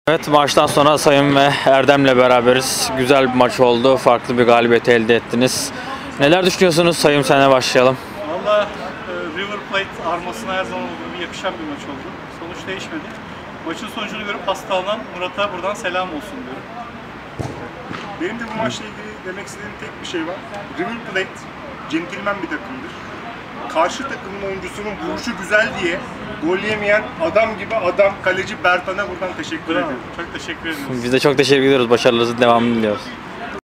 Evet, maçtan sonra Sayın ve Erdem'le beraberiz. Güzel bir maç oldu. Farklı bir galibiyet elde ettiniz. Neler düşünüyorsunuz? Sayın, senle başlayalım. Valla River Plate armasına her zaman olduğu gibi yakışan bir maç oldu. Sonuç değişmedi. Maçın sonucunu görüp pasta alınan Murat'a buradan selam olsun diyorum. Benim de bu maçla ilgili demek istediğim tek bir şey var. River Plate centilmen bir takımdır. Karşı takımın oyuncusunun vuruşu güzel diye gol yemeyen adam gibi adam kaleci Bertan'a buradan teşekkür ediyorum. Çok teşekkür ediyoruz. Biz de çok teşekkür ediyoruz. Başarılarınızın devamını diliyoruz.